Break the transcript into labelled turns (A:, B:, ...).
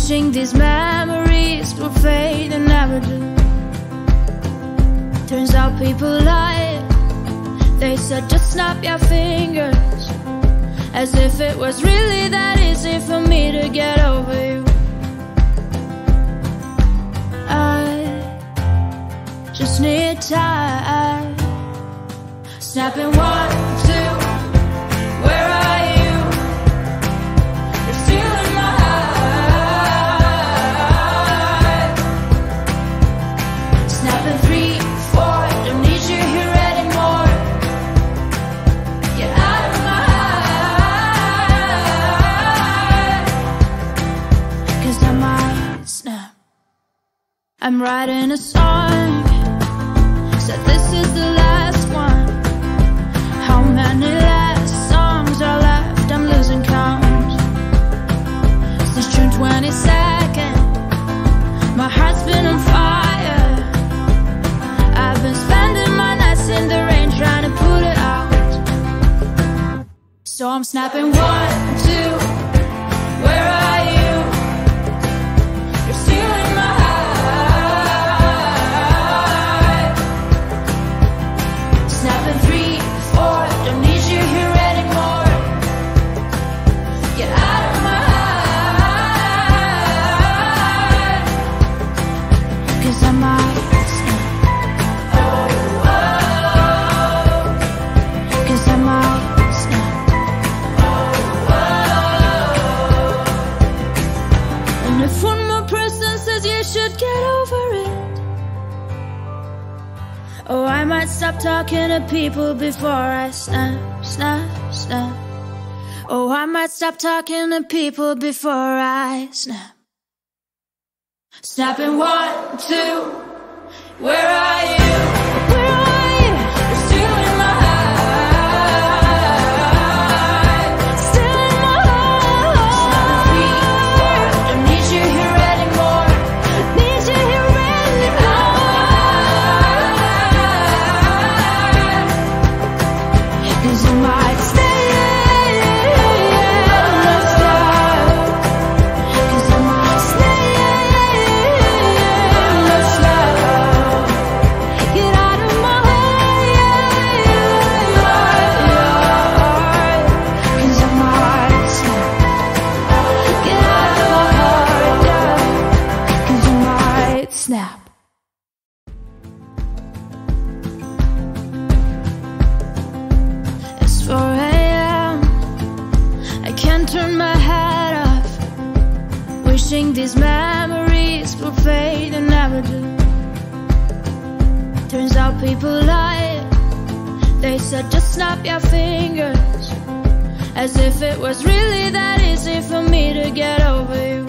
A: Wishing these memories would fade and never do. Turns out people lie. They said just snap your fingers, as if it was really that easy for me to get over you. I just need time. Snapping 1, 2, where are you? You're still in my heart. Snapping 3, 4, don't need you here anymore. Get out of my heart, 'cause I might snap. I'm writing a song, said this is the last one. How many last songs are left? I'm losing count. Since June 22nd, my heart's been on fire. I've been spending my nights in the rain trying to put it out. So I'm snapping 1, 2, where are you? You're still in my heart. Snapping 3, 4, don't need you here anymore. Get out of my heart, 'cause I might snap. Oh, 'cause I might snap. Oh, and if one more person says you should get over it, oh, I might stop talking to people before I snap, snap, snap. Oh, I might stop talking to people before I snap. Snapping 1, 2, where are you? Where are you? You're still in my heart. Still in my heart. Snapping 3, 4, don't need you here anymore. Need you here anymore. 'Cause you might stay. Let's go. 'Cause I might stay. Let's go. Get out of my heart. 'Cause I might snap. Get out of my heart, yeah. 'Cause I might snap. It's 4 a.m. I can't turn my head off. Wishing these memories would fade and never do. Turns out people lie. They said just snap your fingers, as if it was really that easy for me to get over you.